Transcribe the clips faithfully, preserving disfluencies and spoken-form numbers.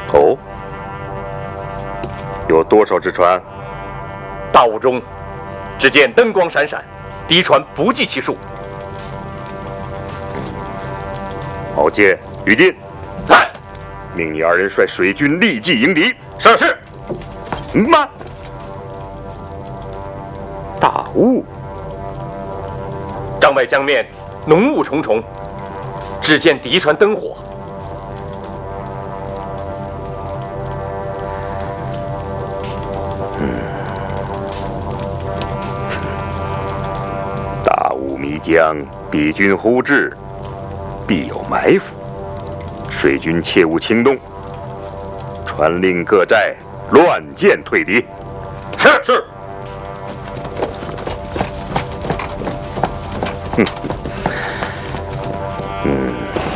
哦，有多少只船？ 大雾中，只见灯光闪闪，敌船不计其数。 郝介、于禁， 在。 命你二人率水军立即迎敌。 是是。 慢。大雾。 帐外江面浓雾重重，只见敌船灯火。 嗯。大雾迷江，敌军忽至，必有埋伏。水军切勿轻动，传令各寨乱箭退敌。 是是。 哼。嗯。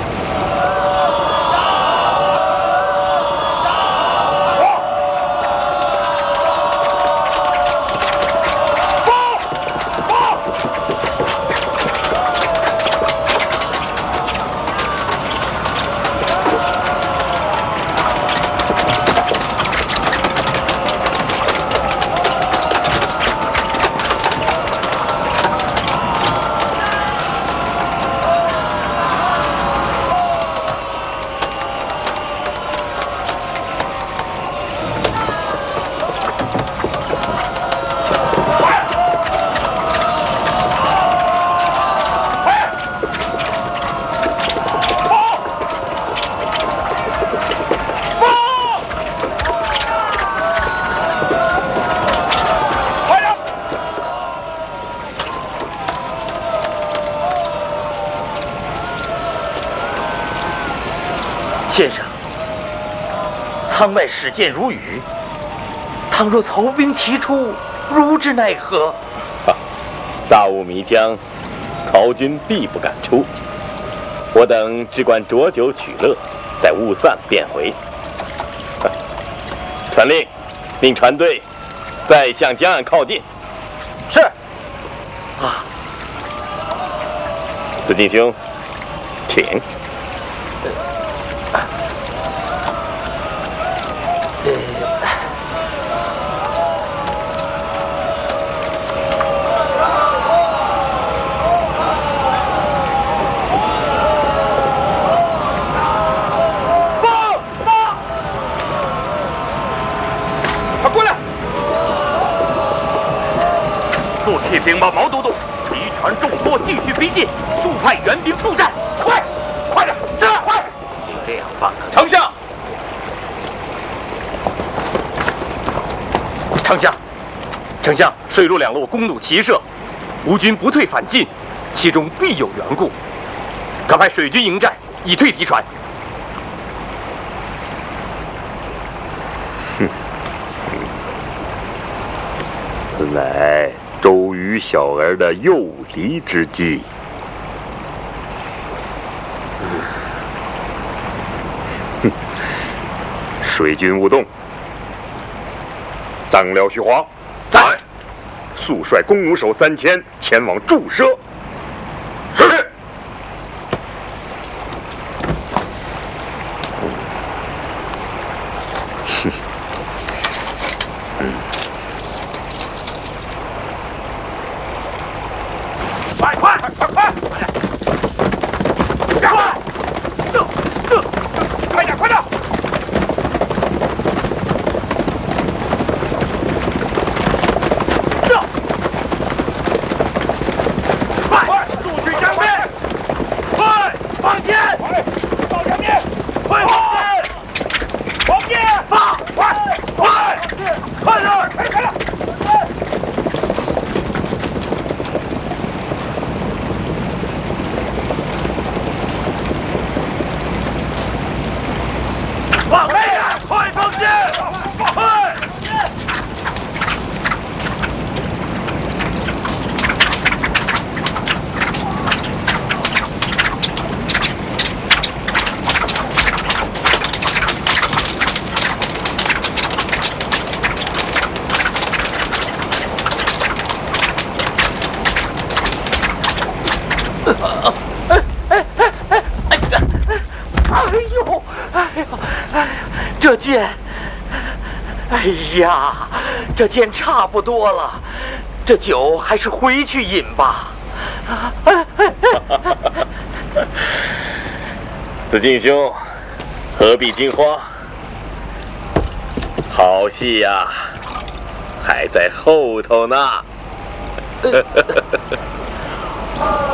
先生，舱外矢箭如雨，倘若曹兵齐出，如之奈何？ 大雾迷江，曹军必不敢出。我等只管酌酒取乐，待雾散便回。传令，令船队再向江岸靠近。 是。啊， 子敬兄，请。 兵马毛都督，敌船众多，继续逼近，速派援兵助战！快，快点，这快！你这样放， 丞相，丞相，丞相，水陆两路弓弩齐射，吴军不退反进，其中必有缘故。可派水军迎战，以退敌船。 哼，此乃周瑜小儿的诱敌之计。哼，水军勿动。当辽徐晃， 在。 速率弓弩手三千前往助射。 是。 快快快快快！快！这这，快点快点！这，快快速去江边！快放箭！到江边！快放箭！放箭！放！快快快点！快点！放飞呀！快放箭！快！哎哎哎哎！哎呦！哎呦！哎呀！ 这剑，哎呀，这剑差不多了，这酒还是回去饮吧。 子敬兄，何必惊慌？好戏呀，还在后头呢。